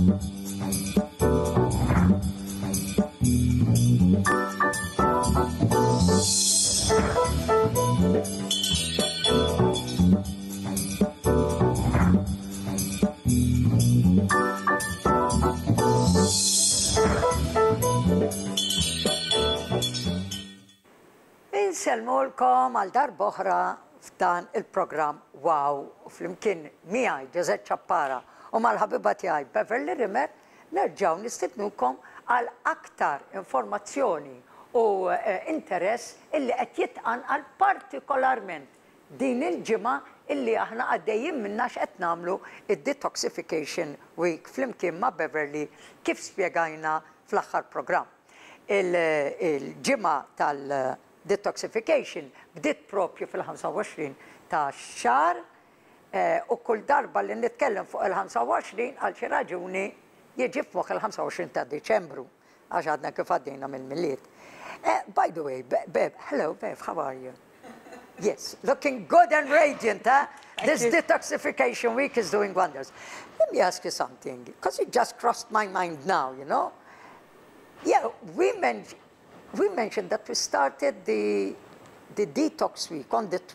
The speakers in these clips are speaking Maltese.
Nselmulkom għal darba oħra f'dan il-programm Wow, u flimkien miegħi Ġeżett Ċappara u mal-ħabiba tiegħi Beverley Rimmer nerġgħu nistidnukom għal aktar informazzjoni u interess illi qed jitqanqal partikolarment din il-ġimgħa illi aħna għaddejjin minna x'qed nagħmlu id-Detoxification Week flimkien ma' Beverley kif spjegajna fl-aħħar programm. Il-ġimgħa tal-Detoxification bdiet propju fil-25 ta' xahar u kull darba li nitkellem fuq il-25 għal xi raġuni jiġi fuq il-25 ta' Deċembru għax għadna kif għaddejna mill-miliet. By the way, Bev, hello Bev, how are you? Yes, looking good and radiant, huh? This Detoxification Week is doing wonders. Let me ask you something, because it just crossed my mind now, you know? Yeah, we mentioned that we started the Detox Week on the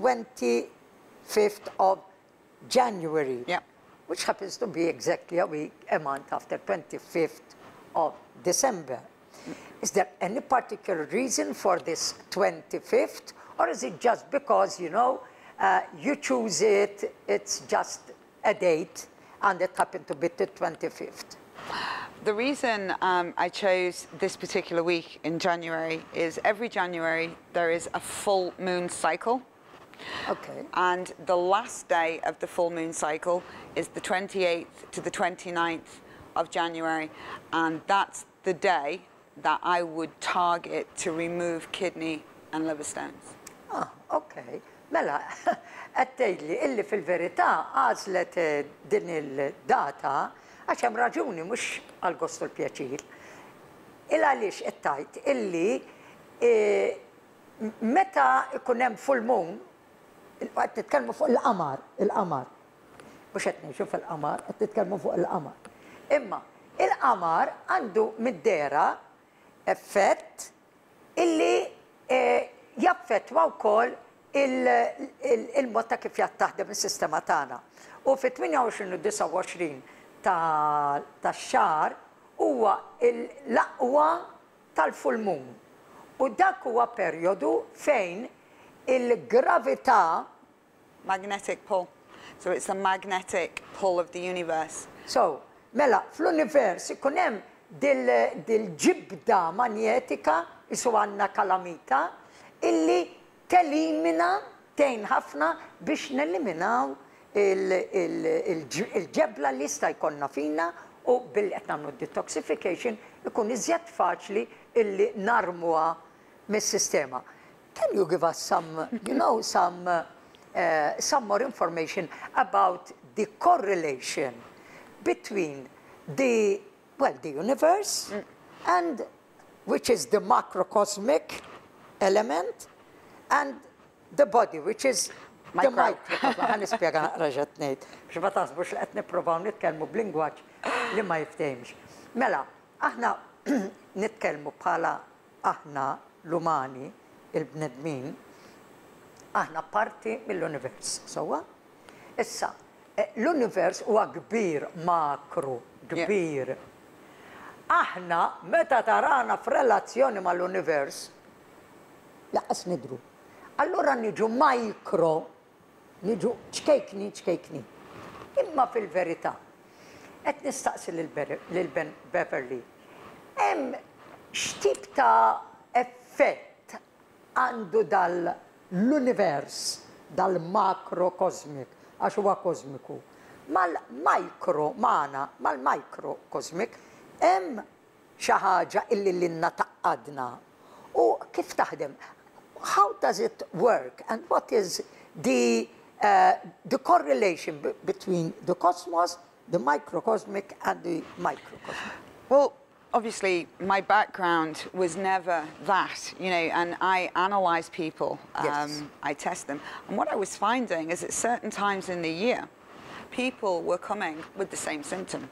25th of January, yeah, which happens to be exactly a month after 25th of December. Is there any particular reason for this 25th? Or is it just because, you know, you choose it, it's just a date, and it happened to be the 25th? The reason I chose this particular week in January is every January there is a full moon cycle. Okay. And the last day of the full moon cycle is the 28th to the 29th of January. And that's the day that I would target to remove kidney and liver stones. Ah, okay. Mela, għattejli illi fil-verità għazlet din il-data għax hemm raġuni mhux għal gostu l-pjaċir. Il-għaliex qed illi meta ikun hemm full moon, qed nitkellmu fuq il-qamar, mhux qed ngħixu fil-qamar, qed nitkellmu fuq il-qamar. Imma il-qamar għandu mid-dera effett illi jaffettwa wkoll il-mod ta' kif jattaħdem is-sistema tagħna. U fit-28 u 29 tax-xahar huwa l-aqwa tal-full moon. U dak huwa perjodu fejn il-gravità magnetic pull. So it's the magnetic pull of the universe. So, mela, fl-univers ikun hemm dil-ġibda magnetika isu għandna kalamita illi telimina tejn ħafna biex neliminaw il-ġebla li sta jkollna fina u billi qed nagħmlu detoxification ikun iżjed faċli illi narmuha mis-sistema. Can you give us some, you know, some more information about the correlation between the universe and which is the macrocosmic element and the body, which is the microcosm. Għan nispjega raġat ngħid biex ma taħsbux li qed nippruvaw nitkellmu b'lingwaġġ li ma jiftehimx. Mela, aħna nitkellmu bħala aħna l-umani, il-bnedmin, aħna parti mill-univers, sewwa? Issa, l-univers huwa kbir, makru, kbir. Aħna meta tarana f'relazzjoni mal-univers, laqas nidru. Allura niġu mikro, niġu ċkejkni. Imma fil-verità, qed nistaqsi lil-Beverley, hemm x'tip ta' effett għandu dal-univers, dal-makrokosmik, għax huwa kosmiku. Mal-mikro magħna, mal-mikrokosmik, hemm xi ħaġa illi lilna taqqadna. U kif taħdem? How does it work? And what is the correlation between the cosmos, the microcosmic, and the microcosmic? Well, obviously, my background was never that, you know, and I analyze people, Yes. I test them. And what I was finding is at certain times in the year, people were coming with the same symptom.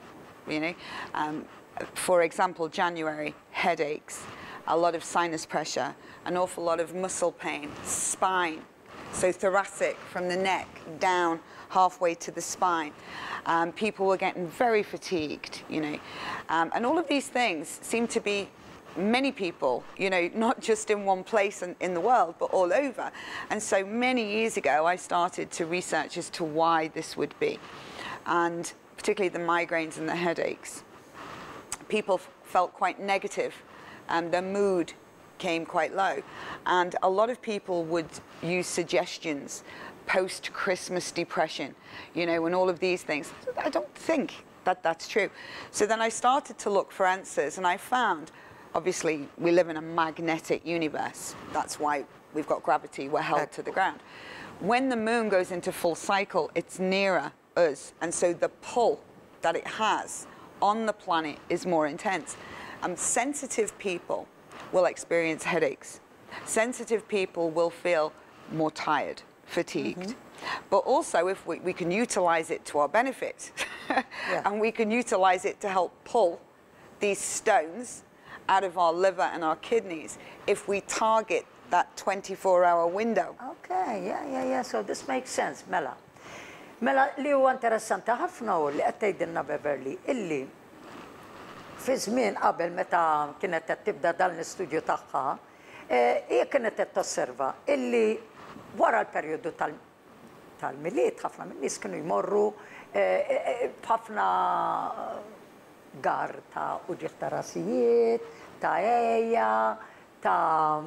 you know. For example, January, headaches, a lot of sinus pressure, an awful lot of muscle pain, spine, so thoracic from the neck down halfway to the spine. People were getting very fatigued, you know. And all of these things seem to be many people, you know, not just in one place in the world, but all over. And so many years ago, I started to research as to why this would be. And particularly the migraines and the headaches. People felt quite negative and their mood came quite low. And a lot of people would use suggestions, post-Christmas depression, you know, and all of these things. I don't think that that's true. So then I started to look for answers, and I found, obviously, we live in a magnetic universe. That's why we've got gravity, we're held to the ground. When the moon goes into full cycle, it's nearer us, and so the pull that it has on the planet is more intense. Sensitive people will experience headaches. Sensitive people will feel more tired, fatigued. But also, if we can utilize it to our benefit, and we can utilize it to help pull these stones out of our liver and our kidneys, if we target that 24-hour window. Okay, yeah. So this makes sense, Mela. Mela, li huwa interessanti ħafna u li qed tgħidilna Beverley illi fi żmien qabel meta kienet qed tibda dan l-istudju tagħha, hija kienet qed tosserva illi wara l-perjodu tal-miliet ħafna min-nies kienu jmorru b'ħafna gar ta' uġieħ ta' rasijiet, ta' ejja, ta'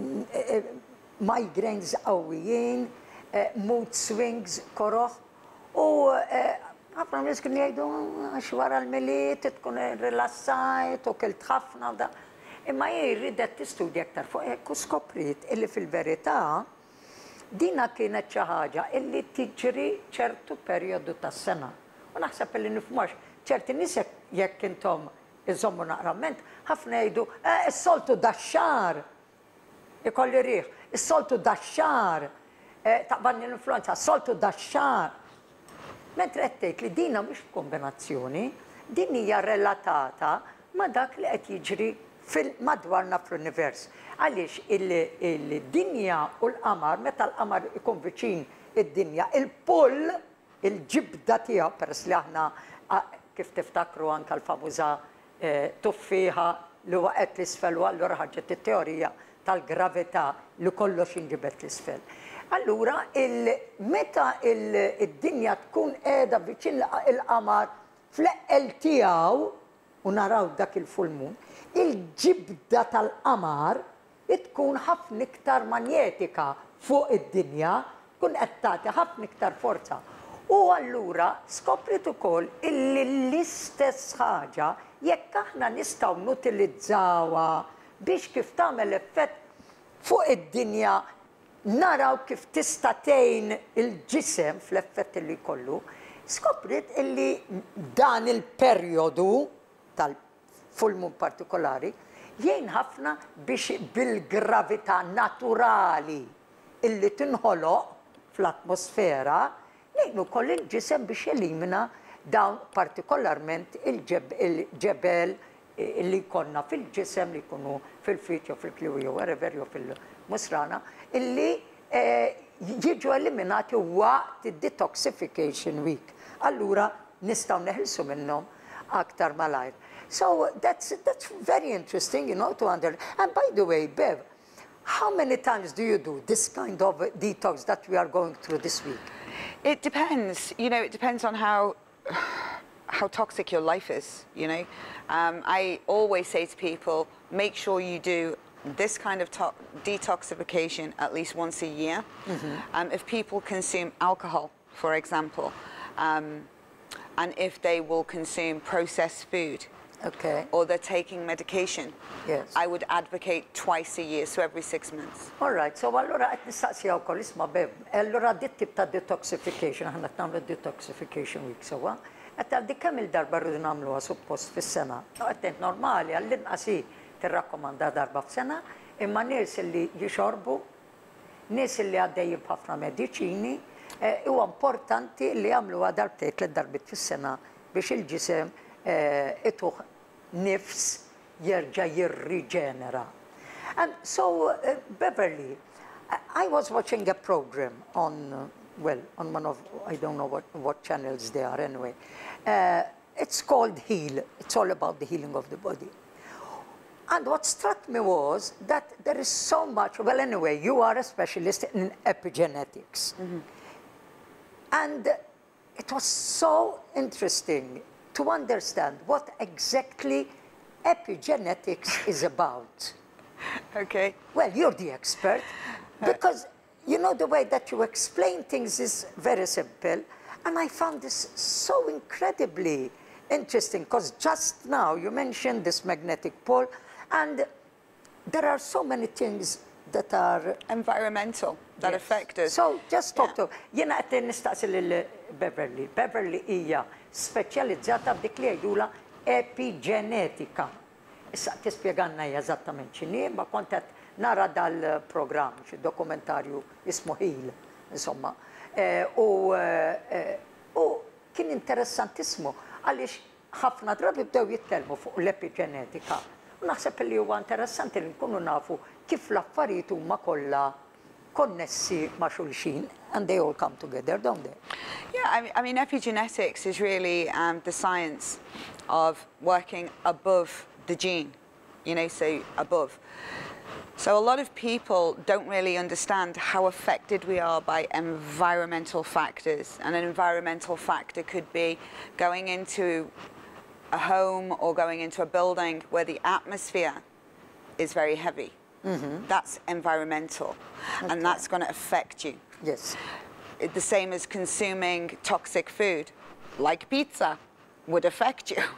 migraines qawwijin, mood swings koroħ. U ħafna nies kienu jgħidu għax wara l-miliet tkun rilassajt u kilt ħafna da. Imma jridet tistudja aktar fuq hekk u skopriet illi fil-verità dina kienet xi ħaġa illi tiġri ċertu perjodu tas-sena. U naħseb illi nifhmux ċerti nies jekk intom iżommu naqrament ħafna jgħidu is-soltu dax-xahar ikolli riħ, is-soltu dax-xahar taqbalni l-influenza, is-soltu dax-xahar. Mentre qed tgħid li dina mhux kombinazzjoni, din hija relatata ma' dak li qed jiġri madwarna fl-univers. Għaliex il-dinja u l-qamar, meta l-qamar ikun viċin id-dinja, il-pull, il-ġibda tiegħu peress li aħna kif tiftakru anke l-famuża tuffiħa li waqgħet l-isfel u allura ħarġet it-teorija tal-gravità li kollox inġibet l-isfel. Allura, meta id-dinja tkun qiegħda viċin il-qamar fl-eqqel tiegħu u naraw dak il-full moon, il-ġibda tal-qamar tkun ħafna iktar manjetika fuq id-dinja, tkun qed tagħti ħafna iktar forza. U allura skoprit ukoll illi l-istess ħaġa jekk aħna nistgħu nutilizzawha biex kif tagħmel effett fuq id-dinja naraw kif tista' tgħin il-ġisem fl-effett li jkollu, skoprit illi dan il-perjodu tal-full moon partikolari jgħin ħafna biex bil-gravità naturali illi tinħoloq fl-atmosfera ngħinu wkoll il-ġisem biex jelimina dawn partikolarment il-ġebel illi jkollna fil-ġisem li jkunu fil-fiċ jew fil-kliwi jew wherever jew fil-musrana illi jiġu eliminati waqt id-Detoxification Week. Allura nistgħu neħilsu minnhom aktar malajr. So that's very interesting, you know, to understand. And by the way, Bev, how many times do you do this kind of detox that we are going through this week? It depends. You know, it depends on how toxic your life is, you know. I always say to people, make sure you do this kind of detoxification at least once a year. If people consume alcohol, for example, and if they will consume processed food, or they're taking medication, I would advocate twice a year, so every 6 months. All right, so allora qed nistaqsija wkoll isma' Bev, allura dit tip ta' detoxification, aħna qed nagħmlu detoxification week sewwa, qed għaddi kemm il-darba rridu nagħmluha suppost fis-sena. Qed normali għall-inqas tirrakkomanda darba f'sena, imma nies li jixorbu, nies li għaddejjin b'ħafna mediċini, huwa importanti li jagħmluha darbtejn tliet darbit fis-sena biex il-ġisem ituħ nifs jerġa' jirriġenera. And so, Beverley, I was watching a program on, well, on one of, I don't know what channels they are anyway. It's called Heal. It's all about the healing of the body. And what struck me was that there is so much, well, anyway, you are a specialist in epigenetics. And it was so interesting to understand what exactly epigenetics is about. Okay. Well, you're the expert, because you know the way that you explain things is very simple, and I found this so incredibly interesting, because just now you mentioned this magnetic pole, and there are so many things that are environmental that affect us. So just talk to, jena għattin nistaqsil il-Beverley. Beverley hija speċjalizzata f'dik li jgħidula epigenetika. Issa tispjeganna eżattament x'inhi, ma kont qed nara dal-programm, xi dokumentarju ismu Heal, insomma. U kien interessantissimu għaliex ħafna drabi bdew jitkellmu fuq l-epigenetika. U naħseb li huwa interessanti li nkunu nafu kif l-affarijiet huma kollha connessi ma' xulxin, and they all come together, don't they? Yeah, I mean epigenetics is really the science of working above the gene, you know, so above. So a lot of people don't really understand how affected we are by environmental factors. And an environmental factor could be going into a home or going into a building where the atmosphere is very heavy. That's environmental, and that's going to affect you. Yes. The same as consuming toxic food, like pizza, would affect you.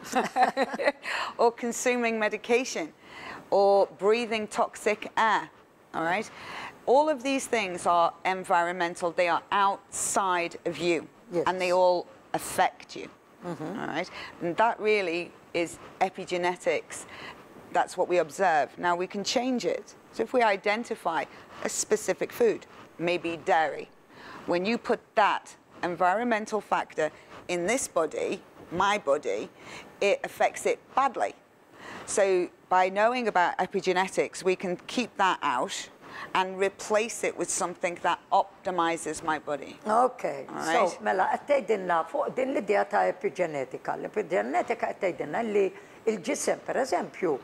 Or consuming medication, or breathing toxic air, all right? All of these things are environmental. They are outside of you, and they all affect you, all right? And that really is epigenetics. That's what we observe. Now we can change it. So if we identify a specific food, maybe dairy, when you put that environmental factor in this body, my body, it affects it badly. So by knowing about epigenetics, we can keep that out and replace it with something that optimizes my body. Okay, right. So mela għattajdinna fuq din l-idea ta' epigenetika. L-epigenetika għattajdinna li il-ġisem, per eżempju,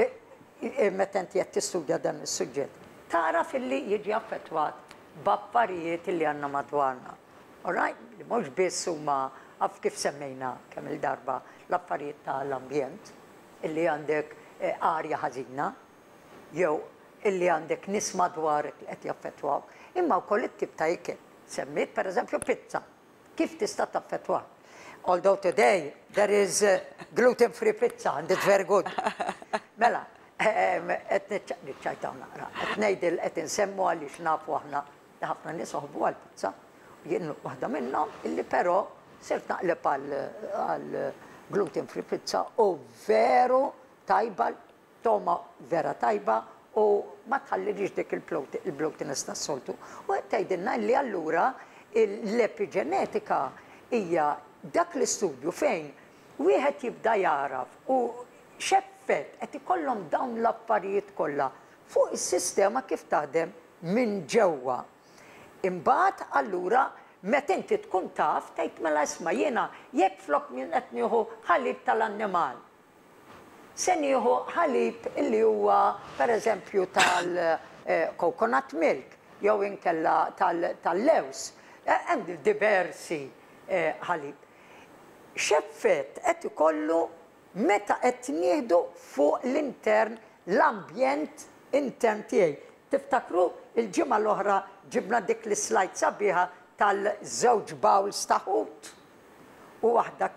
meta inti qed tistudja dan is-suġġett, tara fil-li jiġi affettwat b'affarijiet li għandna madwarna. All right? Li mhux biss huma għaf kif semmejna kemm il-darba l-affarijiet tal-ambjent, illi għandek arja ħażina, jew illi għandek nies madwarek li qed jaffettwaw, imma wkoll it-tip ta' ikel. Semmit pereżempju pizza. Kif tista' taffettwa? Although today there is gluten-free pizza and it's very good. Mela, qed niċċajtaw naqra, qed ngħidil qed insemmu għaliex nafu aħna li ħafna nies oħbu għall-pizza, jien waħda minnhom illi però sirt naqleb għal gluten-free pizza u veru tajba, toma vera tajba u ma tħallilix dik il-gluten tas-soltu. U qed tgħidilna li allura l-epigenetika hija dak l-istudju fejn wieħed jibda jaraf u x'effett qed ikollhom dawn l-affarijiet kollha fuq is-sistema kif taħdem minn ġewwa. Imbagħad allura meta inti tkun taf tgħid mela isma' jiena jekk flok minn qed nieħu ħalib tal-annimal. Se nieħu ħalib illi huwa pereżempju tal-coconut milk jew inkella tal-lews. Hemm diversi ħalib. X'effett qed ikollu meta qed nieħdu fuq l-intern, l-ambjent intern tiegħi. Tiftakru il-ġimgħa l-oħra ġibna dik l-slide sabiħa tal-żewġ bowls ta' ħut. U waħda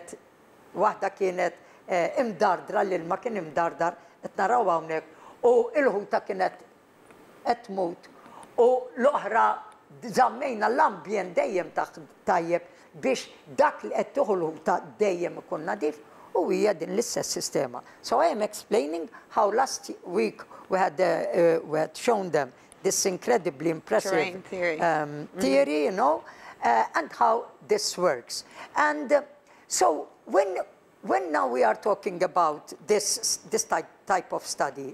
kienet imdardra, l-ilma kien imdardar, qed naraw hawnhekk, u l-ħuta kienet qed tmut, u l-oħra żammejna l-ambjent dejjem tajjeb biex dak li qed tieħu l-ħuta dejjem ikun nadif. U hija din l-istess sistema. So I am explaining how last week we had shown them this incredibly impressive theory, you know, and how this works. And so when when now we are talking about this type of study,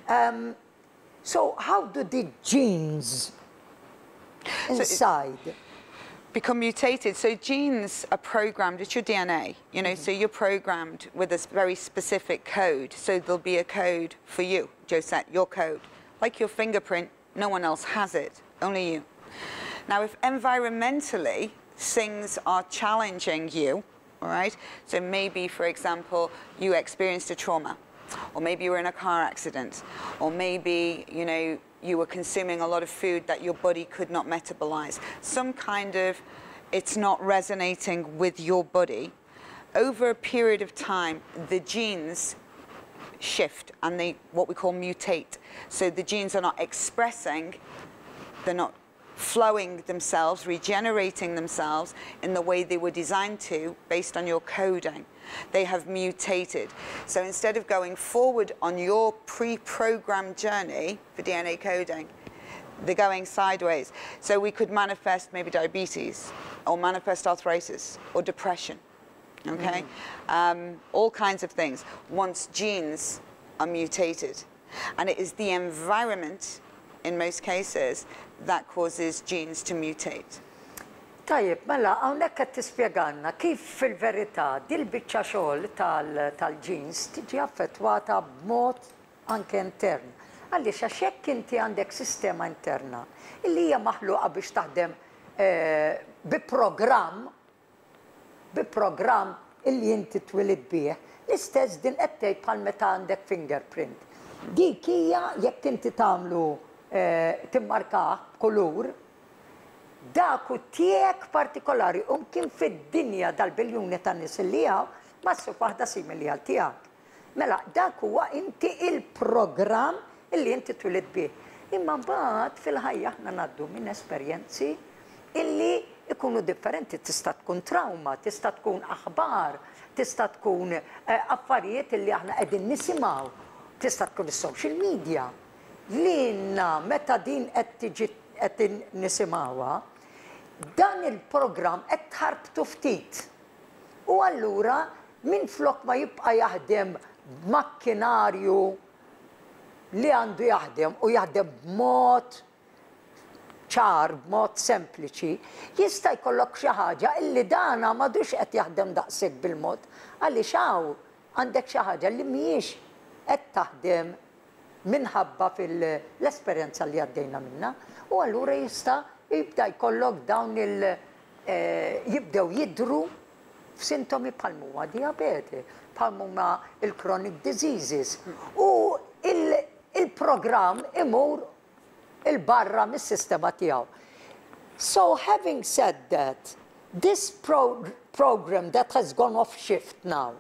so how do the genes inside become mutated? So genes are programmed, it's your DNA, you know, so you're programmed with a very specific code. So there'll be a code for you, Josette, your code. Like your fingerprint, no one else has it, only you. Now, if environmentally things are challenging you, all right, so maybe, for example, you experienced a trauma, or maybe you were in a car accident, or maybe, you know, you were consuming a lot of food that your body could not metabolize. Some kind of, it's not resonating with your body. Over a period of time, the genes shift and they, what we call mutate. So the genes are not expressing, they're not flowing themselves, regenerating themselves in the way they were designed to based on your coding. They have mutated. So instead of going forward on your pre-programmed journey for DNA coding, they're going sideways. So we could manifest maybe diabetes, or manifest arthritis, or depression, okay? All kinds of things once genes are mutated. And it is the environment, in most cases, that causes genes to mutate. Tajjeb, mela, hawnhekk qed tispjegalna kif fil-verità dil-biċċa xogħol tal-ġins tiġi affettwata b'mod anke intern. Għaliex għax hekk inti għandek sistema interna illi hija maħluqa biex taħdem bi programm illi inti twilid bih. L-istess din qed tgħid bħal meta għandek fingerprint. Dik hija jekk inti tagħmlu timmarkah b'kulur, daku tiegħek partikolari kien fid-dinja dal-biljuni ta' nies li hawn ma ssib waħda simili għal tiegħek. Mela, dak huwa inti il-programm illi inti twilid bih. Imma mbagħad fil-ħajja aħna ngħaddu minn esperjenzi illi ikunu differenti, tista' tkun trauma, tista' tkun aħbar, tista' tkun affarijiet illi aħna qegħdin nisimgħu, tista' tkun is-social media. Lilna meta din qed nisimgħuha, dan il-programm qed tħarbtu ftit. U allura minflok ma jibqa' jaħdem b'makkinarju li għandu jaħdem u jaħdem b'mod ċar, b'mod sempliċi, jista' jkollok xi ħaġa illi dana m'għadux qed jaħdem daqshekk bil-mod għaliex hawn għandek xi ħaġa li mhijiex qed taħdem minħabba fil-esperjenza li għaddejna minnha u allura jista' jibda jkollok dawn jibdew jidru f'sintomi bħal huma diabete, bħal huma il-chronic diseases. U il-programm imur il-barra mis-sistema tiegħu. So having said that, this program that has gone off shift now,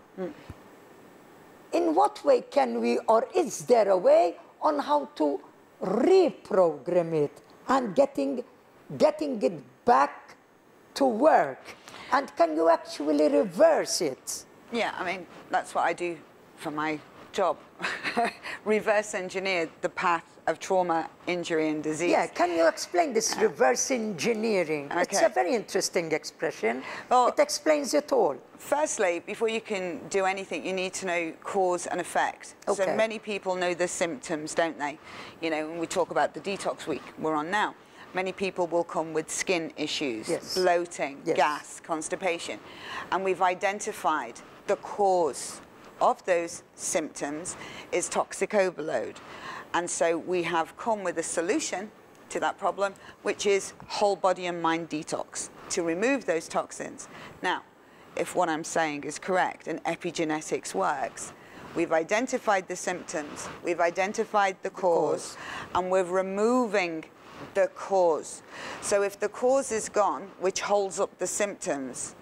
in what way can we, or is there a way on how to reprogram it and getting it back to work? And can you actually reverse it? Yeah, I mean, that's what I do for my job. Reverse engineer the path of trauma, injury and disease. Yeah, can you explain this reverse engineering? Okay. It's a very interesting expression. Well, it explains it all. Firstly, before you can do anything, you need to know cause and effect. Okay. So many people know the symptoms, don't they? You know, when we talk about the Detox Week we're on now, many people will come with skin issues, yes, bloating, yes, gas, constipation. And we've identified the cause of those symptoms is toxic overload. And so we have come with a solution to that problem, which is whole body and mind detox, to remove those toxins. Now, if what I'm saying is correct and epigenetics works, we've identified the symptoms, we've identified the cause, and we're removing the cause. So if the cause is gone, which holds up the symptoms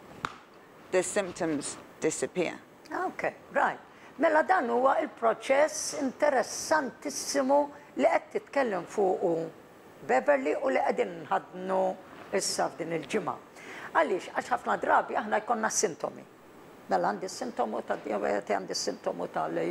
disappear. Okay, right. Mela dan huwa il-proċess interessantissimu li qed titkellem fuqu Beverley u li qegħdin nħadnu issa f'din il-ġimgħa. Għaliex għax ħafna drabi aħna jkollna sintomi. Mela għandi s-sintomu tad-diabete, għandi s-sintomu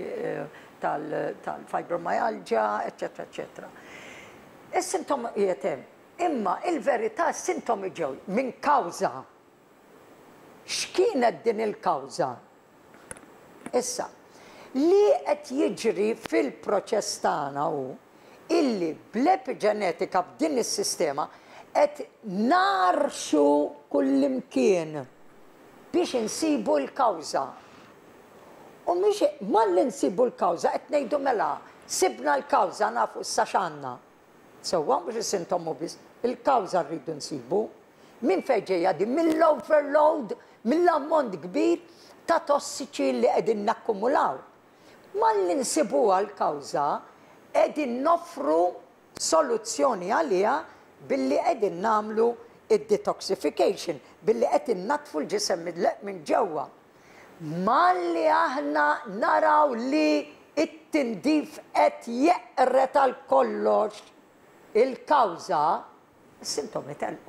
tal-fibromyalgia, eċetera, eċetera. Is-sintomi jietem, imma il-verità s-sintomi ġew minn kawża. X'kienet din il-kawża? Issa, li qed jiġri fil-proċess tagħna hu illi bl-epigenetika b'din is-sistema qed narxu kullimkien biex insibu l-kawża. U mhix malli nsibu l-kawża qed ngħidu mela sibna l-kawża nafu issa x'għandna. Sewwa mhux is-sintomu biss, il-kawża rridu nsibu. Min fejn ġejja din mill-overload, mill-ammont kbir ta' tossiċi li qegħdin nakkumulaw. Malli nsibuha l-kawża qegħdin noffru soluzzjoni għaliha billi qegħdin nagħmlu id-detoxification, billi qed innatfu l-ġisem minn ġewwa. Malli aħna naraw li it-tindif qed jeqret għal kollox il-kawża, is-sintomi telqu.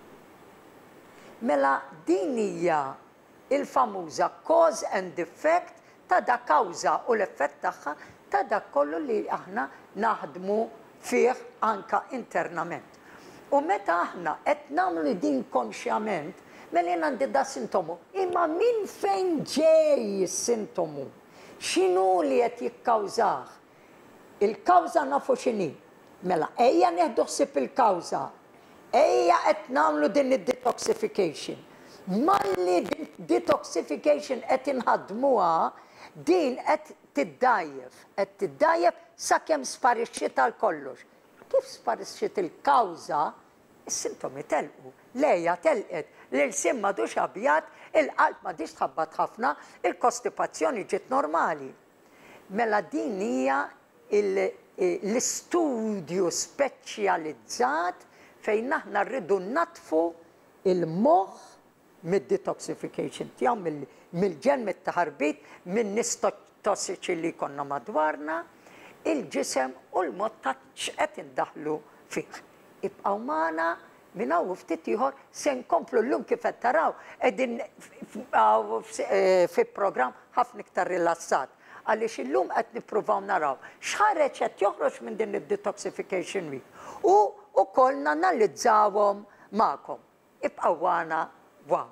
Mela din hija il-famuża cause and effect ta' da kawża u l-effett tagħha ta' dak kollu li aħna naħdmu fih anka internament. U meta aħna qed nagħmlu din konxjament, mela jien għandi da sintomu, imma minn fejn ġej is-sintomu? X'inhu li qed jikkawżah? Il-kawża nafu x'inhi. Mela ejja neħdu ħsieb il-kawża. Ejja qed nagħmlu din id-detoxification. Malli detoxification qed inħaddmuha, din qed tiddajjef sakemm sparixxiet għal kollox. Kif sparixxiet il-kawża, is-sintomi telqu. Lejja telqet, l-irsim m'għadux abjad, il-qalb m'għadix tħabbat ħafna, il-kostipazzjoni ġiet normali. Mela din hija l-istudju speċjalizzat fejn aħna rridu natfu il-moħħ mid-detoxification tiegħu mill-ġen mit-taħarbit, min-nies tossiċi li konna madwarna, il-ġisem u l-mod ta' x'qed indaħlu fih. Ibqgħu magħna minn hawn ftit ieħor se nkomplu llum kif qed taraw qegħdin fi programm ħafna iktar rilassat. Għaliex illum qed nippruvaw naraw x'ħareġ qed joħroġ minn din id-detoxification week. U wkoll nanalizzawhom magħkom. Ibqgħu għana wow.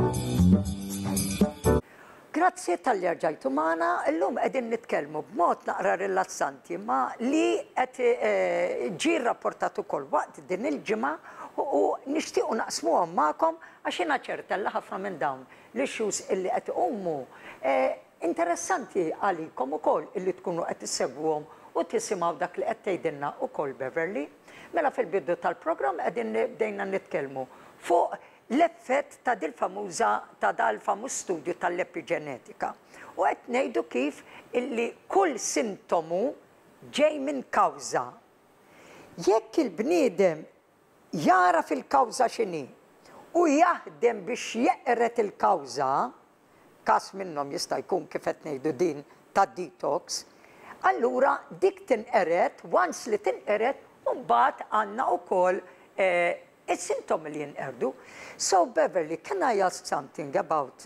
Grazzi tal-li rġajtu magħna, illum qegħdin nitkellmu b'mod naqra rilassanti ma li qed ġie rrapportat ukoll waqt din il-ġimgħa u nixtiequ naqsmuhom magħkom għax jiena ċerta li ħafna minn dawn l-issues illi qed iqumu interessanti għalikom ukoll illi tkunu qed issegwuhom u tisimgħu dak li qed tgħidilna ukoll Beverley. Mela fil-bidu tal-programm qegħdin bdejna nitkellmu fuq l-effett ta' dal-famuż studju tal-epigenetika. U qed ngħidu kif illi kull sintomu ġej minn kawża. Jekk il-bniedem jara fil-kawża x'inhi u jaħdem biex jeqret il-kawża, każ minnhom jista' jkun kif qed ngħidu din tad-detox, allura dik tinqeret, once li tinqeret, u mbagħad għandna wkoll is-sintomi li jinqerdu. So Beverley, can I ask something about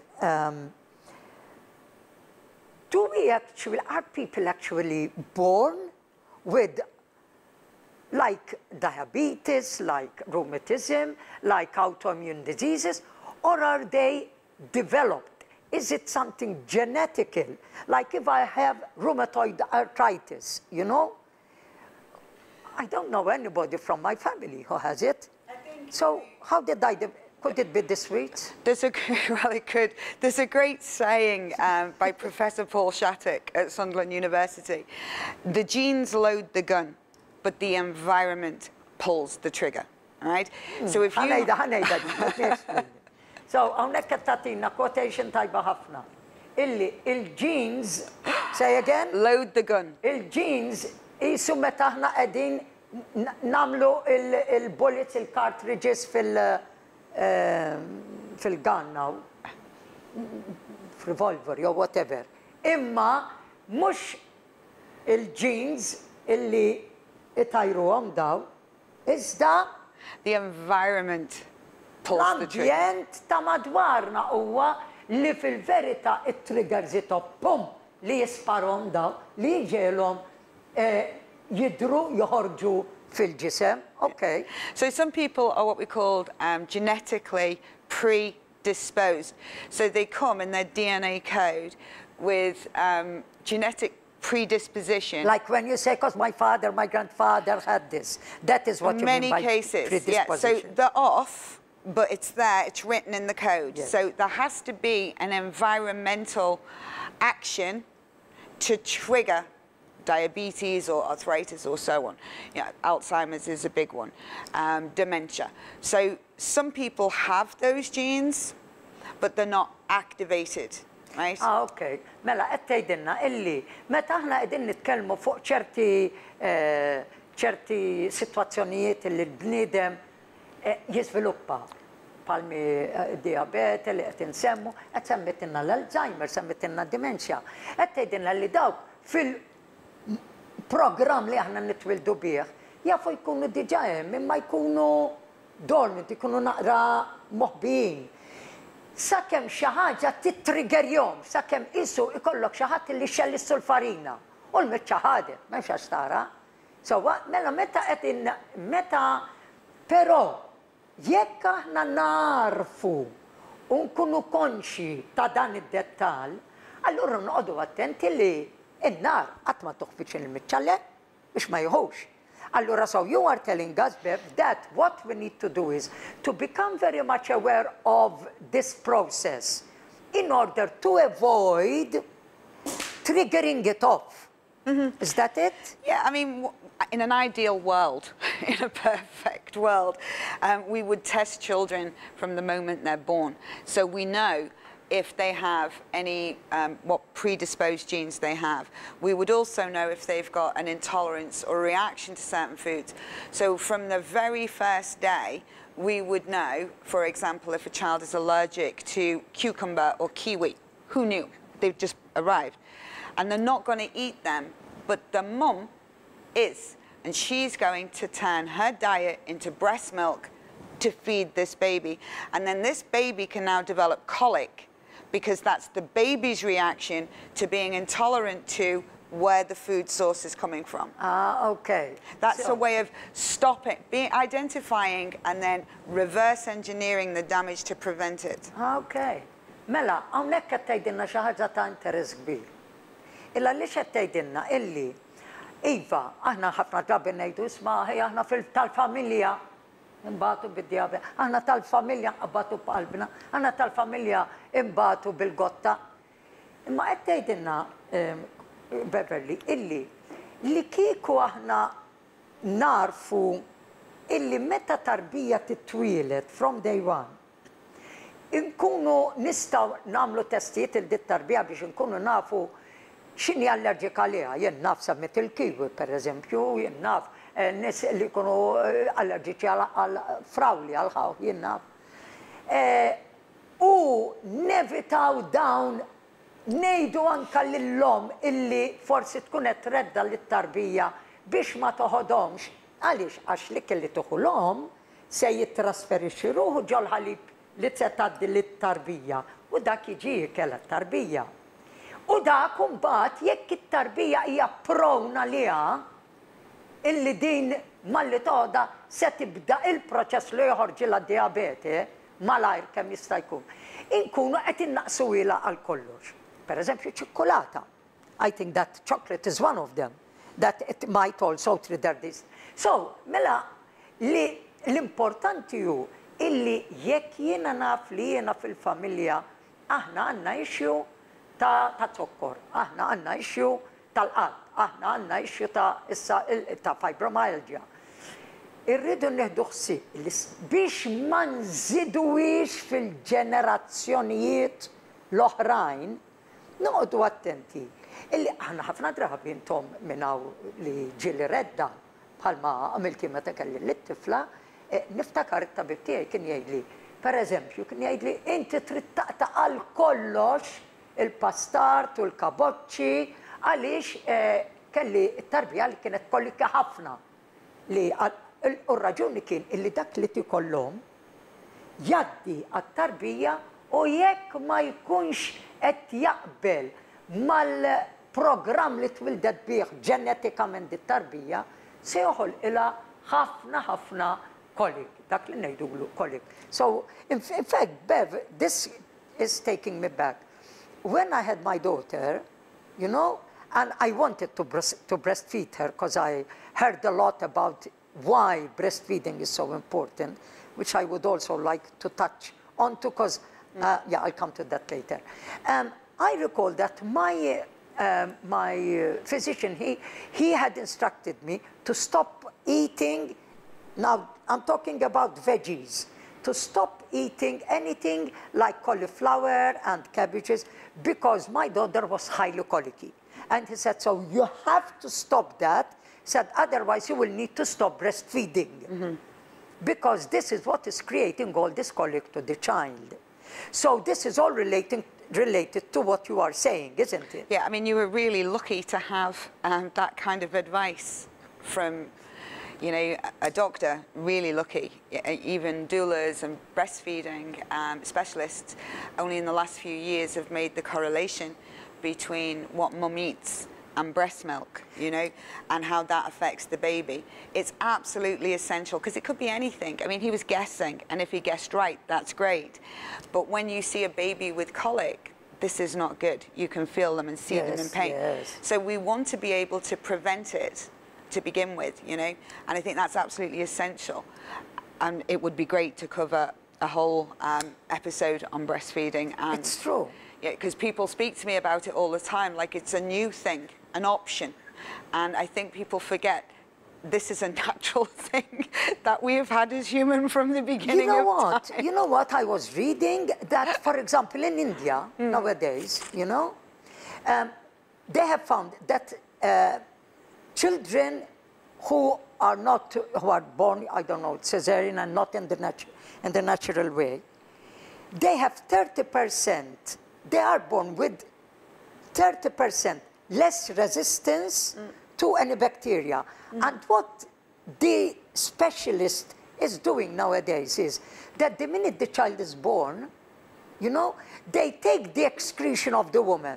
are people actually born with like diabetes, like rheumatism, like autoimmune diseases, or are they developed? Is it something genetical? Like if I have rheumatoid arthritis, you know? I don't know anybody from my family who has it. So how did could it be this sweet? There's a great saying by Professor Paul Shattuck at Sunderland University. The genes load the gun, but the environment pulls the trigger. All right? So if you... So hawnhekk qed tagħtina quotation tajba ħafna. Illi il-genes, say again? Load the gun. Il-genes qisu meta aħna qegħdin nagħmlu il-bullets, il-cartridges fil-gun now, revolver jew whatever. Imma mhux il-genes illi itajruhom daw, iżda the environment pulls the trigger. L-ambjent ta' madwarna huwa li fil-verità it-triggers pum li jisparhom daw li jiġielhom jidru joħorġu fil-ġisem. Okay. So some people are what we call genetically predisposed. So they come in their DNA code with genetic predisposition. Like when you say, because my father, my grandfather had this, that is what you mean by predisposition. Yeah, so they're off, but it's there, it's written in the code. Yes. So there has to be an environmental action to trigger diabetes or arthritis or so on. You know, Alzheimer's is a big one, dementia. So some people have those genes, but they're not activated. Right? Okay. Mela, qed tgħidilna illi meta aħna qegħdin nitkellmu fuq ċerti sitwazzjonijiet li l-bniedem jiżviluppa bħalmi diabete li qed insemmu, qed semmitilna l-Alzheimer, semmitilna d-dimensja. Qed tgħidilna li dawk fil-programm li aħna nitwildu bih jafu jkunu diġà hemm imma jkunu dormant, jkunu naqra moħbin. Sakemm xi ħaġa titriggerjhom, sakemm isu ikollok xi ħadd li xellissu l-farina u l-miċċa ħadet, m'hemmx għax tara. Sewwa mela meta però jekk aħna narfu u nkunu konxi ta' dan id-dettall, allura noqogħdu attenti li n-nar qatt ma toħfiċ il-miċċa biex ma jħux. Allora, so you are telling us, Bev, that what we need to do is to become very much aware of this process in order to avoid triggering it off. Mm-hmm. Is that it? Yeah, I mean, in an ideal world, in a perfect world, we would test children from the moment they're born. So we know if they have any, what predisposed genes they have. We would also know if they've got an intolerance or reaction to certain foods. So from the very first day, we would know, for example, if a child is allergic to cucumber or kiwi. Who knew? They've just arrived. And they're not going to eat them, but the mum is. And she's going to turn her diet into breast milk to feed this baby. And then this baby can now develop colic, because that's the baby's reaction to being intolerant to where the food source is coming from. Ah, okay. That's a way of stopping, identifying and then reverse engineering the damage to prevent it. Okay. Mela, hawnhekk qed tgħidilna xi ħaġa ta' interess kbir. Illa li qed tgħidilna illi iva, aħna ħafna drabi ngħidu isma' ħej aħna tal-familja imbagħtu bid-diabete, aħna tal-familja nqabbatu b'qalbna, aħna tal-familja imbagħtu bil-gotta. Imma qed tgħidilna Beverley illi li kieku aħna narfu illi meta tarbija titwielet from day one, inkunu nistgħu nagħmlu testijiet il-dit tarbija biex inkunu nafu x'inhi allerġika għaliha. Jien naf semmit il-kiwi pereżempju, jien naf nis li jkunu allerġiċi għal frawli, għal ħaw, jien naf. U nevitaw dawn ngħidu anke lill-om illi forsi tkun qed tredda lit-tarbija biex ma toħodhomx. Għaliex għax li kelli toħu l-om se jittrasferixxi ruħu ġol ħalib li se tgħaddi lit-tarbija u dak jiġi kellha t-tarbija. U dak imbagħad jekk it-tarbija hija prowna liha illi din malli toħda se tibda il-proċess li joħorġilha diabete malajr kemm jista' jkun. Inkunu qed innaqsu ilha għal kollox. Pereżempju ċikkolata. I think that chocolate is one of them. That it might also trigger this. So, mela li l-importanti hu illi jekk jiena naf li jiena fil-familja aħna għandna issue ta' zokkor, aħna għandna issue tal-qalb, aħna għandna issue ta' fibromyalgia. Irridu nieħdu ħsieb biex ma nżidux fil-ġenerazzjonijiet l-oħrajn, noqogħdu attenti. Illi aħna ħafna drabi intom minnaw li ġili redda bħalma għamilti meta kelli l-tifla, niftakar it-tabib tiegħi kien jgħidli, pereżempju, kien jgħidli inti trid taqta' għal kollox il-pastart u l-kaboċċi għaliex kelli t-tarbija li kienet kollika ħafna. U r-raġuni kien illi dak li tikollhom jaddi għat-tarbija u jekk ma jkunx qed jaqbel mal-programm li twildet bih ġenetikament it-tarbija se joħolqilha ħafna kolik, dak li ngħidulu kolik. So, in fact, Bev, this is taking me back. when I had my daughter, you know, and I wanted to breastfeed her because I heard a lot about why breastfeeding is so important, which I would also like to touch on to, because, yeah, I'll come to that later. I recall that my physician, he had instructed me to stop eating, now I'm talking about veggies, to stop eating anything like cauliflower and cabbages because my daughter was highly colicky. And he said, so you have to stop that. He said, otherwise you will need to stop breastfeeding because this is what is creating all this colic to the child. So this is all related to what you are saying, isn't it? Yeah, I mean, you were really lucky to have that kind of advice from, you know, a doctor, really lucky. Even doulas and breastfeeding specialists only in the last few years have made the correlation between what mum eats and breast milk, you know, and how that affects the baby. It's absolutely essential because it could be anything. I mean, he was guessing, and if he guessed right, that's great. But when you see a baby with colic, this is not good. You can feel them and see them in pain. Yes. So we want to be able to prevent it to begin with, you know, and I think that's absolutely essential. And it would be great to cover a whole episode on breastfeeding. And it's true. yeah, because people speak to me about it all the time, like it's a new thing, an option. And I think people forget this is a natural thing that we have had as human from the beginning of time. You know what? I was reading that, for example, in India nowadays, you know, they have found that children who are born, I don't know, cesarean and not in the natural way, they have 30%. They are born with 30% less resistance to any bacteria. And what the specialist is doing nowadays is that the minute the child is born, you know, they take the excretion of the woman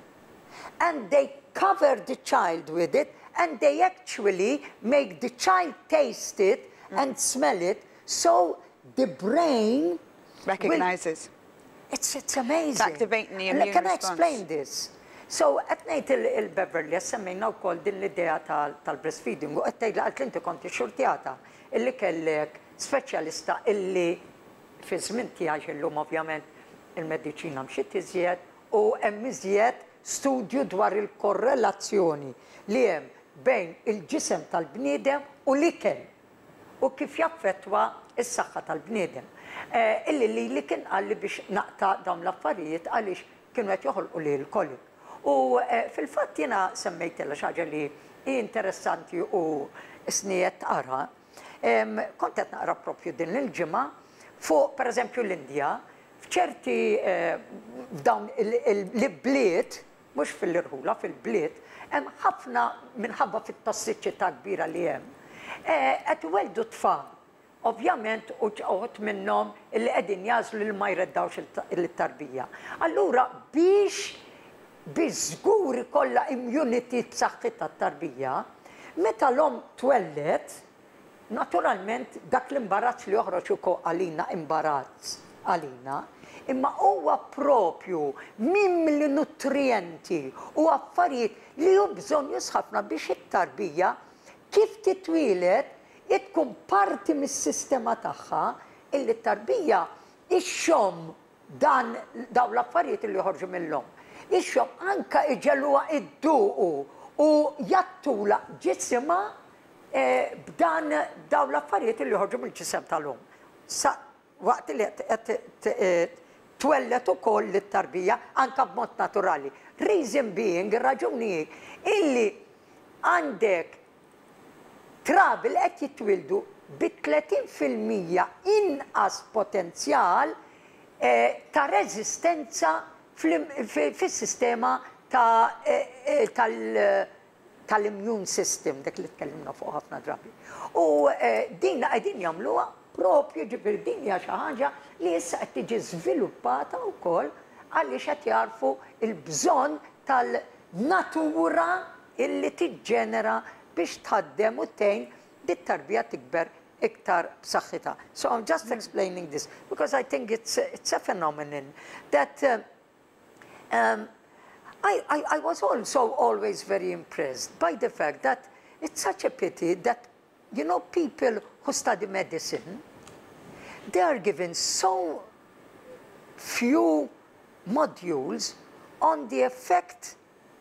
and they cover the child with it, and they actually make the child taste it and smell it, so the brain recognizes. It's amazing. It's activating the immune Can I response. explain this? So, għatnejt il-Beverley, semmejna u koll din l-idea tal-breastfeeding, u għattejla għat l-inti konti xurtijata, illi kellek specialista illi fi żmien tiegħi illum ovvjament il-medicina mxiet iżjed u hemm iżjed studju dwar il-korrelazzjoni li hemm bejn il-ġisem tal-bniedem u l-ikel u kif jaffettwa is-saħħa tal-bniedem. Illi li kien qalli biex naqta' dawn l-affarijiet għaliex kienu qed joħolqu li l-kolik. U fil-fatt jiena semmejtilla xi ħaġa li interessanti u sniet taqra. Kont qed naqra proprju din il-ġimgħa fuq pereżempju l-Indja, f'ċerti f'dawn il-bliet, mhux fil-irħula, fil-bliet, hemm ħafna minħabba fit-tossiċità kbira li hemm. Qed iweldu tfal, ovvjament uħut minnhom illi qegħdin jażlu li ma jreddawx il-tarbija. Allura biex żgur ikollha immunity b'saħħitha t-tarbija, meta l-om twellet, naturalment dak l-imbarazz li joħroġ ukoll għalina imbarazz għalina, imma huwa propju mimli nutrienti u affarijiet li hu bżonn jisħafna biex it-tarbija kif titwieled tkun parti mis-sistema tagħha illi t-tarbija ixxomm dawn l-affarijiet li joħorġu mill-om. Ixxomm anka iġeluha idduqu u jattula ġisimha b'dan dawn l-affarijiet li joħorġu mill-ġisem tal-om. Waqt li twellet ukoll lit-tarbija anka b'mod naturali. Reason being, raġuni illi għandek trabi li qed jitwildu bi 30% inqas potenzjal ta' reżistenza fis-sistema tal-immune system, dak li tkellimna fuq ħafna drabi. U din qegħdin jagħmluha propju ġifieri din hija xi ħaġa li issa qed tiġi żviluppata wkoll għaliex qed jarfu l-bżonn tal-natura illi tiġġenera biex tħaddem u tgħin dit-tarbija tikber iktar b'saħħitha. So I'm just explaining this because I think it's a phenomenon that I was also always very impressed by the fact that it's such a pity that, you know, people who study medicine, they are given so few modules on the effect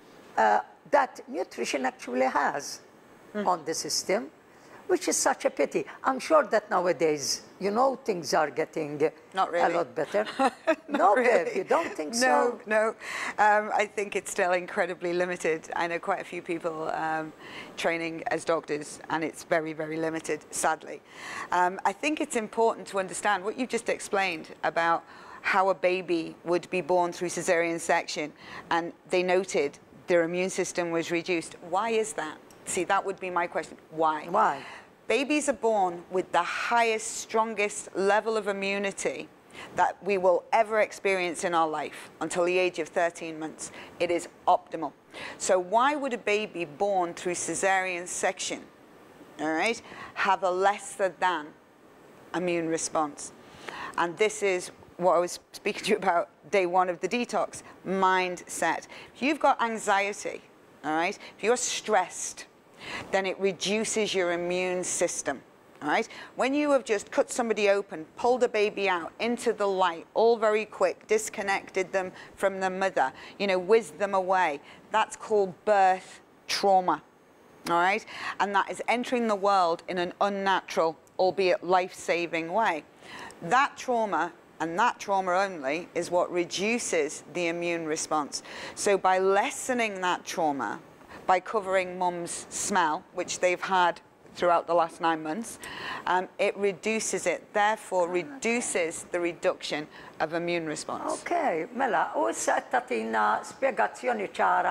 that nutrition actually has on the system, which is such a pity. I'm sure that nowadays, you know, things are getting Not really. a lot better. Not really. Bev, you don't think No, so? no. I think it's still incredibly limited. I know quite a few people training as doctors, and it's very, very limited, sadly. I think it's important to understand what you just explained about how a baby would be born through cesarean section, and they noted their immune system was reduced. Why is that? See, that would be my question. Why? Why? Babies are born with the highest, strongest level of immunity that we will ever experience in our life until the age of 13 months. It is optimal. So why would a baby born through cesarean section, all right, have a lesser than immune response? And this is what I was speaking to you about day one of the detox, mindset. If you've got anxiety, all right, if you're stressed, then it reduces your immune system, all right? When you have just cut somebody open, pulled a baby out into the light, all very quick, disconnected them from the mother, you know, whizzed them away, that's called birth trauma, all right? And that is entering the world in an unnatural, albeit life-saving way. That trauma, and that trauma only, is what reduces the immune response. So by lessening that trauma, by covering mum's smell, which they've had throughout the last 9 months, it reduces it, therefore reduces the reduction of immune response. Okay, mela, u issa qed tagħtina spjegazzjoni ċara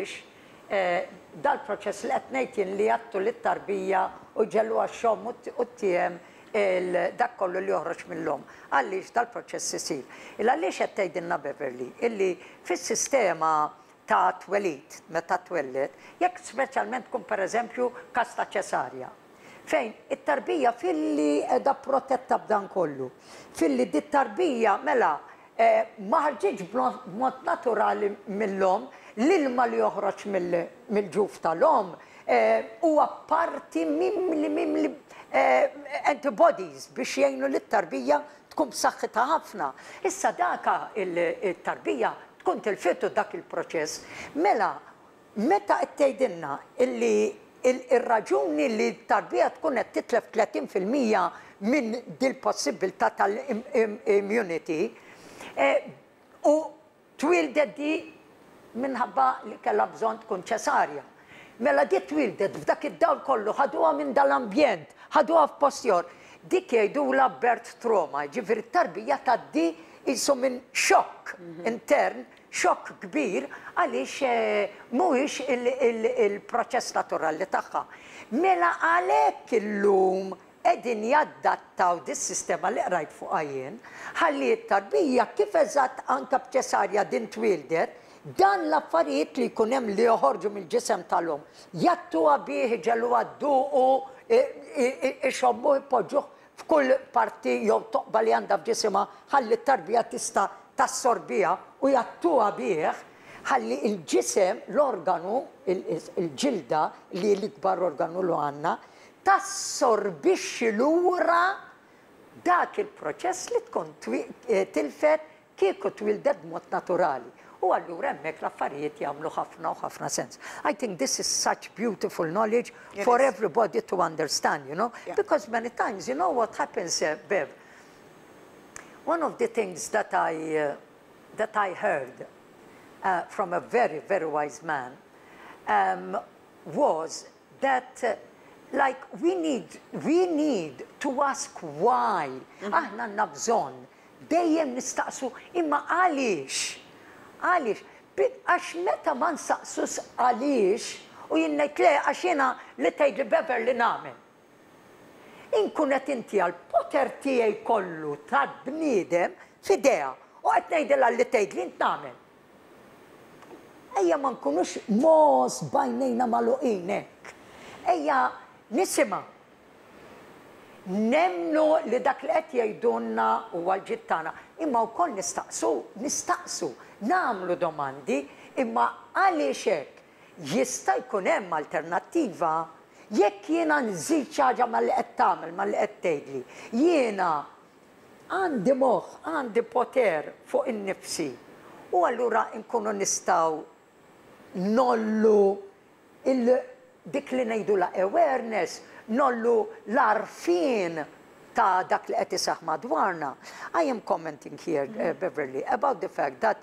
għaliex dal-proċess li qed ngħid li għattu lit-tarbija u ġellu għax-xogħol u t-tiem dak kollu li joħroġ mill-lum. Għaliex dal-proċess isir. Għaliex qed tgħidilna Beverley illi fis-sistema ta' twelid, meta twellet, jekk speċjalment tkun pereżempju każ ta' ċesarja. Fejn it-tarbija filli qiegħda protetta b'dan kollu. Filli dit-tarbija mela ma ħarġitx b'mod naturali mill-om, l-ilma li joħroġ mill-ġuf tal-om huwa parti mimli antibodies biex jgħinu lit-tarbija tkun b'saħħitha ħafna. Issa daka il-tarbija tkun tilfitu dak il-proċess. Mela, meta qed tgħidilna illi il-raġuni li t-tarbija tkun qed titlef 30% minn dil-possibilità tal-immunity u twildet di minħabba li kellha bżonn tkun ċesarja. Mela di twildet f'dak id-dawl kollu ħaduha minn dal-ambjent, ħaduha f'postjor. Dik jgħidula birth trauma, ġifieri t-tarbija tgħaddi isu minn xokk intern, xokk kbir, għaliex mhuwiex il-proċess naturali tagħha. Mela għalhekk illum qegħdin jaddattaw dis-sistema li qrajt fuqha jien, ħalli t-tarbija kif eżatt anke b'ċesarja din twildet, dan l-affarijiet li jkun hemm li joħorġu mill-ġisem tal-om, jattuha bih ġelluha dduqu, ixobbu jpoġġuh f'kull parti jew toqba li għandha f'ġisimha ħalli t-tarbija tista' tassorbija u jattuha bih ħalli il-ġisem, l-organu, il-ġilda li l-ikbar organu lu għandna, tassorbixxi lura dak il-proċess li tkun tilfet kieku twildet b'mod naturali. U allura hemmhekk l-affarijiet jagħmlu ħafna u ħafna sens. I think this is such beautiful knowledge for everybody to understand, you know? Yeah. Because many times, you know what happens, Bev? One of the things that I heard from a very, very wise man was that like we need to ask why. Aħna għandna bżonn dejjem nistaqsu imma għaliex. Għaliex, għax meta ma nsaqsus għaliex u jinnejt le għax jena li tgħid Beverley nagħmel. Inkun qed inti għall-poter tiegħi kollu ta' bniedem f'idea u qed ngħidilha li tgħid li int nagħmel. Ejja ma nkunux mos bajnejna magħluqin hekk. Ejja nisimgħu. Nemmnu li dak li qed jgħidulna huwa l-ġid tagħna. imma wkoll nistaqsu, nagħmlu domandi, imma għaliex hekk jista' jkun hemm alternattiva jekk jiena nżid xi ħaġa mal-li qed tagħmel, mal-li qed tgħidli. Jiena għandi moħħ, għandi poter fuq innifsi. U allura nkunu nistgħu nollu dik li ngħidu la awareness, nollu l-arfin ta' dak li qed isaħ madwarna. I am commenting here, Beverley, about the fact that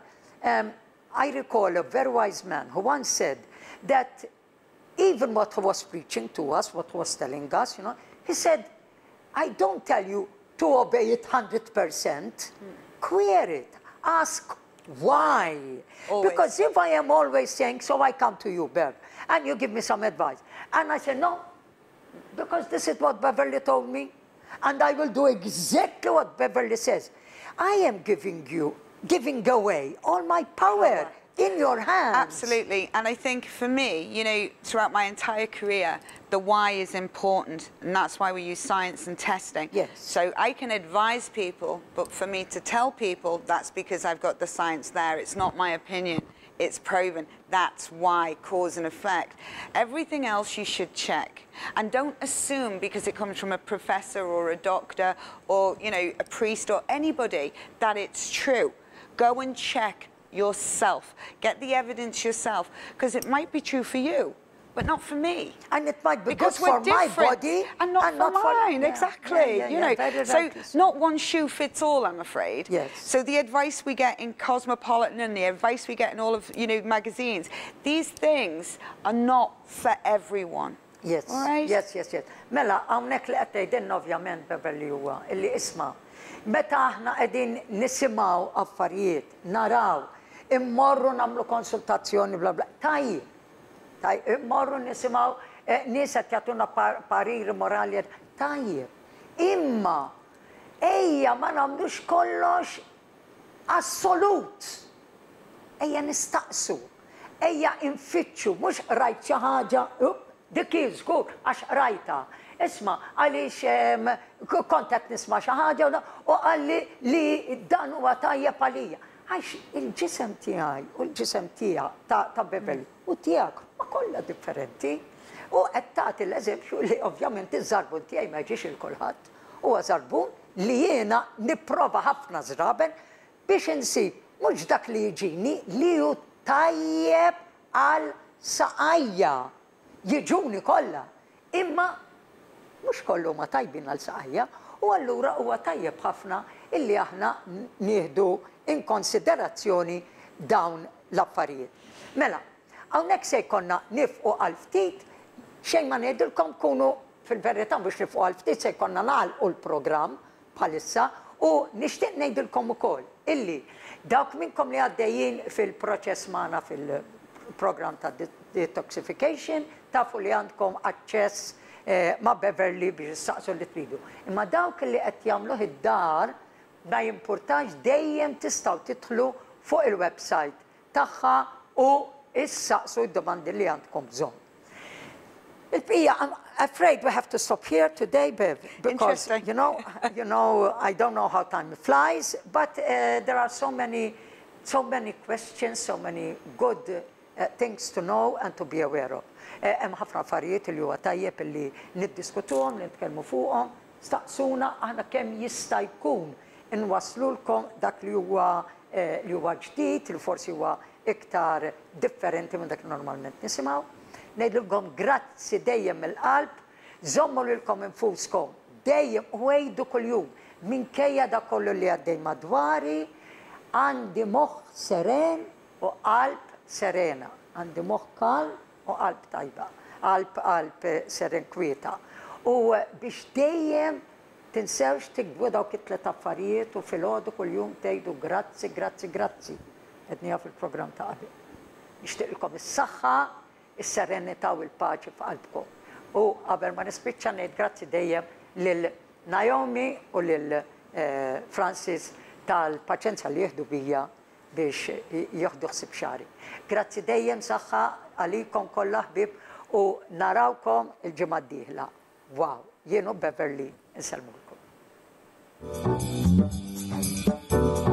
I recall a very wise man who once said that even what he was preaching to us, what he was telling us, you know, he said, I don't tell you to obey it 100%, query it, ask why. Always. Because if I am always saying, so I come to you, Bev, and you give me some advice, and I say, no, because this is what Beverley told me, and I will do exactly what Beverley says. I am giving away all my power in your hands. Absolutely. And I think for me, you know, throughout my entire career, the why is important. And that's why we use science and testing. Yes. So I can advise people, but for me to tell people, that's because I've got the science there. It's not my opinion. It's proven. That's why, cause and effect. Everything else you should check. And don't assume because it comes from a professor or a doctor or, you know, a priest or anybody that it's true. Go and check yourself. Get the evidence yourself. Because it might be true for you, but not for me. And it might be because good for my body and not for mine. Exactly. You know, so right. not one shoe fits all, I'm afraid. Yes. So the advice we get in Cosmopolitan and the advice we get in all of, you know, magazines, these things are not for everyone. Yes. All right? Yes. Mela, hawnhekk li qed tgħidilna ovvjament Beverley huwa illi isma' meta aħna qegħdin nisimgħu affarijiet, naraw, immorru nagħmlu konsultazzjoni bla bla. Tajjeb, immorru nisimgħu nies qed jagħtuna pariri morali tajjeb. Imma ejja ma nagħmlux kollox assolut. Ejja nistaqsu, ejja infittxu, mhux rajt xi ħaġa, dik hi żgur għax rajta. Isma' għaliex kont qed nisma' xi ħaġa u qalli li dan huwa tajjeb għalija. Għax il-ġisem tiegħi u l-ġisem tiegħek ta' Beverley u tiegħek ma kollha differenti. U qed tagħti l-eżempju li ovvjament iż-żarbun tiegħi ma jiġix il kulħadd. Huwa żarbun li jiena nipprova ħafna żraben biex insib mhux dak li jiġini li hu tajjeb għal saqajja. Jiġuni kollha. Imma mhux kollu ma tajbin għal saqajja u allura huwa tajjeb ħafna illi aħna nieħdu in konsiderazzjoni dawn l-affarijiet. Mela, hawnhekk se jkollna nifqu għal ftit, xejn ma ngħidilkom kunu fil-verità biex nifqu għal ftit se jkollna nagħlqu l-programm bħalissa u nixtieq ngħidilkom ukoll illi dawk minnkom li għaddejjin fil-proċess magħna fil-programm ta' Detoxification tafu li għandkom aċċess ma' Beverley biex issaqsu li tridu. Imma dawk li qed jagħmluh id-dar ma jimpurtax dejjem tistgħu tidħlu fuq il-website tagħha u issaqsu d-domandi li għandkom bżonn. Il-bqija, I'm afraid we have to stop here today, Bev, because you know, I don't know how time flies, but there are so many questions, so many good things to know and to be aware of. Hemm ħafna affarijiet li huwa tajjeb li niddiskutuhom, li nitkellmu fuqhom, staqsuna aħna kemm jista' jkun inwasslulkom dak li huwa ġdid, li forsi huwa iktar differenti minn dak normalment nisimgħu. Ngħidulkom grazzi dejjem mill-qalb, żommu lilkom infuskom dejjem u għejdu kuljum minkejja dak kollu li għaddej madwari, għandi moħħ seren u qalb serena, għandi moħħ kalm u qalb tajba, qalb seren kwieta. U biex dejjem tinsewx tikbu dawk it-tlet affarijiet u filgħodu kuljum tgħidu grazzi. Qedniha fil-programm ta' qabel. Nixtieqilkom is-saħħa, is-serenità u l-paċi f'qalbkom. U qabel ma nispiċċa ngħid grazzi dejjem lil Naomi u lil Francis tal-paċenzja li jieħdu bija biex jieħdu ħsieb xahri. Grazzi dejjem saħħa għalikom kollha ħbieb u narawkom il-ġimgħa d-dieħla. Wow, jien u Beverley insellmulkom.